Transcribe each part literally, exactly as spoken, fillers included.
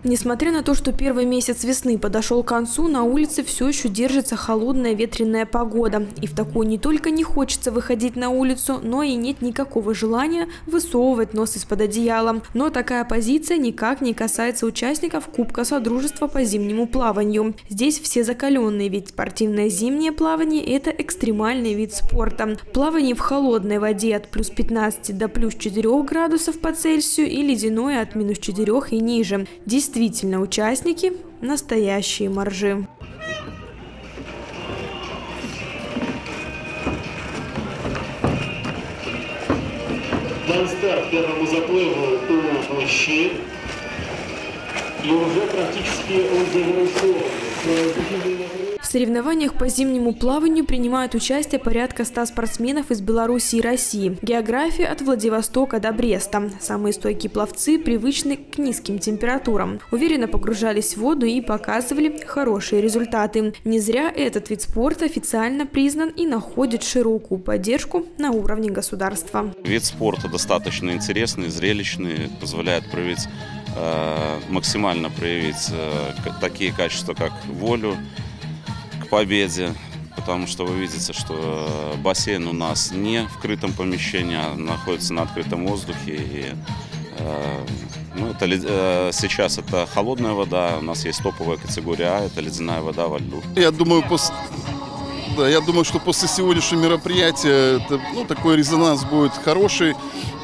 Несмотря на то, что первый месяц весны подошел к концу, на улице все еще держится холодная ветреная погода. И в такую не только не хочется выходить на улицу, но и нет никакого желания высовывать нос из-под одеяла. Но такая позиция никак не касается участников Кубка Содружества по зимнему плаванию. Здесь все закаленные, ведь спортивное зимнее плавание – это экстремальный вид спорта. Плавание в холодной воде от плюс пятнадцати до плюс четырёх градусов по Цельсию и ледяное от минус четырёх и ниже. Действительно, участники – настоящие моржи. Дан старт первому заплыву у мужчин. И уже практически он завершен. В соревнованиях по зимнему плаванию принимают участие порядка ста спортсменов из Беларуси и России. География от Владивостока до Бреста. Самые стойкие пловцы привычны к низким температурам. Уверенно погружались в воду и показывали хорошие результаты. Не зря этот вид спорта официально признан и находит широкую поддержку на уровне государства. Вид спорта достаточно интересный, зрелищный, позволяет проявить, э, максимально проявить э, такие качества, как волю к победе, потому что вы видите, что бассейн у нас не в крытом помещении, а находится на открытом воздухе. И, э, ну, это, э, сейчас это холодная вода, у нас есть топовая категория А, это ледяная вода во льду. Я думаю, после, да, я думаю, что после сегодняшнего мероприятия это, ну, такой резонанс будет хороший.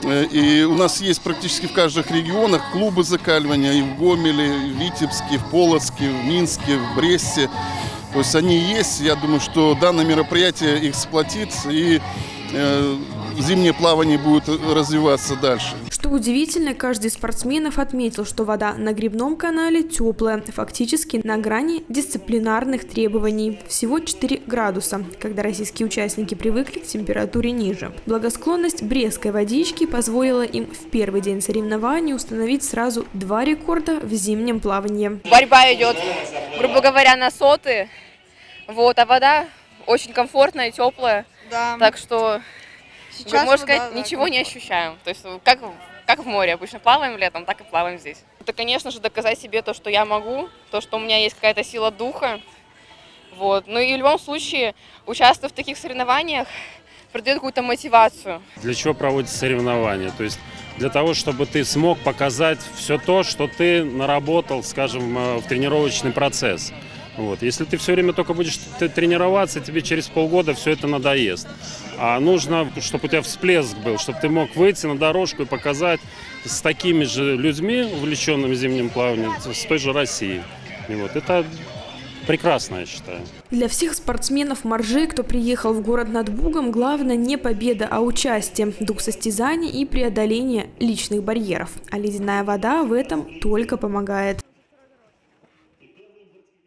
И у нас есть практически в каждых регионах клубы закаливания и в Гомеле, и в Витебске, и в Полоцке, в Минске, в Бресте. То есть они есть. Я думаю, что данное мероприятие их сплотит, и э, зимнее плавание будет развиваться дальше. Что удивительно, каждый из спортсменов отметил, что вода на гребном канале теплая, фактически на грани дисциплинарных требований. Всего четыре градуса, когда российские участники привыкли к температуре ниже. Благосклонность брестской водички позволила им в первый день соревнований установить сразу два рекорда в зимнем плавании. Борьба идет, грубо говоря, на соты, вот, а вода очень комфортная, теплая, да. Так что... Сейчас, можно сказать, да, ничего да. не ощущаем. То есть как, как в море обычно плаваем летом, так и плаваем здесь. Это, конечно же, доказать себе то, что я могу, то, что у меня есть какая-то сила духа. Вот. Ну и в любом случае, участвуя в таких соревнованиях, придает какую-то мотивацию. Для чего проводятся соревнования? То есть для того, чтобы ты смог показать все то, что ты наработал, скажем, в тренировочный процесс. Вот. Если ты все время только будешь тренироваться, тебе через полгода все это надоест. А нужно, чтобы у тебя всплеск был, чтобы ты мог выйти на дорожку и показать с такими же людьми, увлеченными зимним плаванием, с той же Россией. И вот это прекрасно, я считаю. Для всех спортсменов-моржей, кто приехал в город над Бугом, главное не победа, а участие, дух состязаний и преодоление личных барьеров. А ледяная вода в этом только помогает.